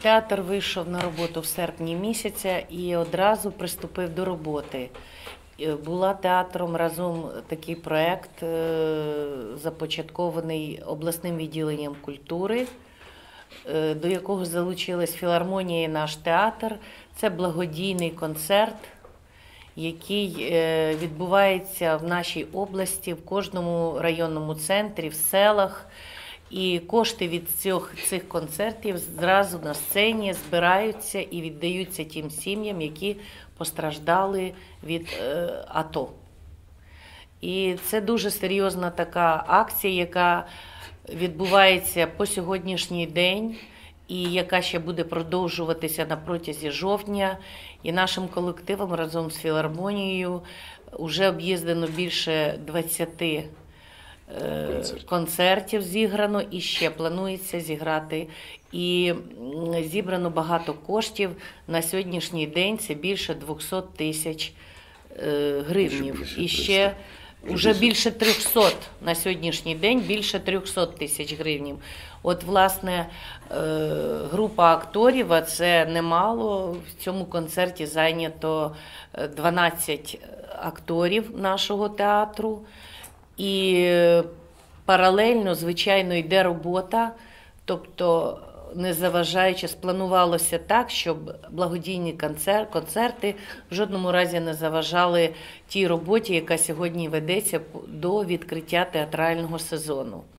Театр вийшов на роботу в серпні місяця і одразу приступив до роботи. Була театром разом такий проєкт, започаткований обласним відділенням культури, до якого залучилась філармонія і наш театр. Це благодійний концерт, який відбувається в нашій області, в кожному районному центрі, в селах. І кошти від цих концертів зразу на сцені збираються і віддаються тим сім'ям, які постраждали від АТО. І це дуже серйозна така акція, яка відбувається по сьогоднішній день і яка ще буде продовжуватися на протязі жовтня. І нашим колективом разом з філармонією вже об'їздено більше 20 концертів зіграно і ще планується зіграти. І зібрано багато коштів. На сьогоднішній день це більше 200 тисяч гривнів. І ще вже більше 300 на сьогоднішній день, більше 300 тисяч гривнів. От, власне, група акторів, а це немало, в цьому концерті зайнято 12 акторів нашого театру. І паралельно, звичайно, йде робота, тобто не заважаючи, спланувалося так, щоб благодійні концерти в жодному разі не заважали тій роботі, яка сьогодні ведеться до відкриття театрального сезону.